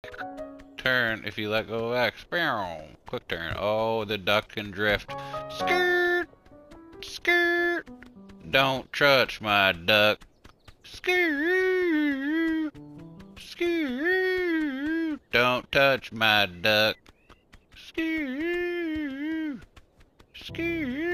Turn if you let go of X. Quick turn. Oh, the duck can drift. Skirt! Skirt! Don't touch my duck. Skirt! Skirt! Don't touch my duck. Skirt! Skirt!